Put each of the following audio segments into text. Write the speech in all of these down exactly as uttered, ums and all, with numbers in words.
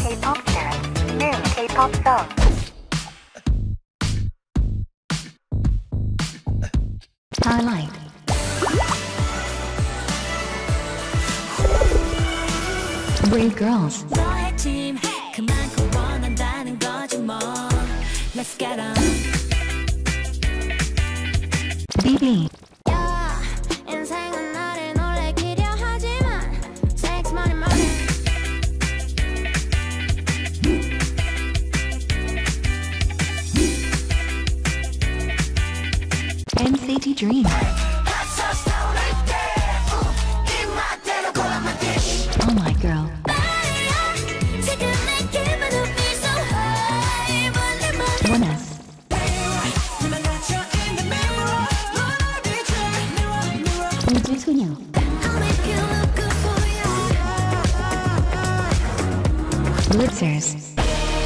K-pop chart. New K-pop song. Highlight. Brave girls. 너의 팀 그만큼 원한다는 거지 뭐. Let's get on. B B. 야, 인생은 나를 놀래키려 하지만 Sex money money. N C T Dream. Oh my girl. one S. 우주 소녀. Blitzers.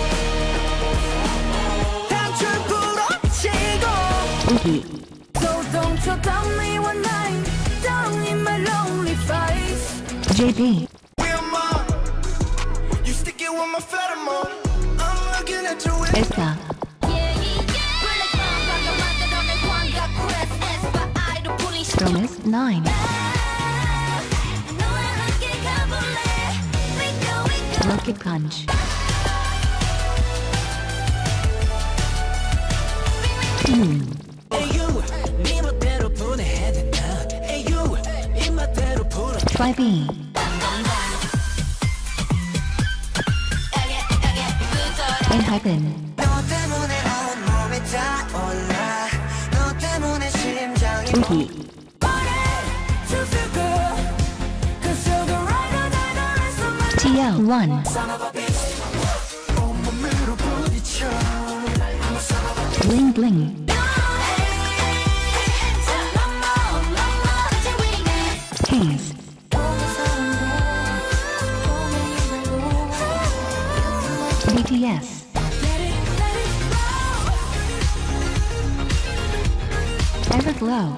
우기. J B. 에스파. Promise nine. Rocket Punch. Hmm. Try B. And Hypen. Ugi. T L one. Bling bling. Haze. B T S. Everglow.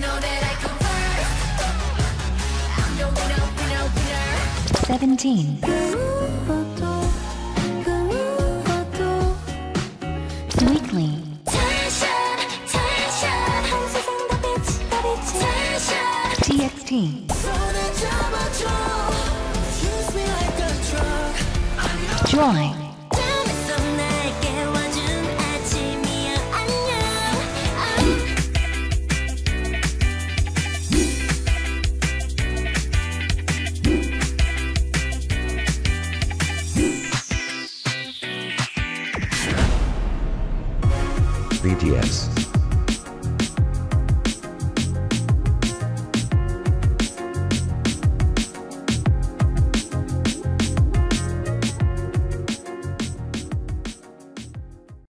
Seventeen. Weekly. T X T. Joy. B T S.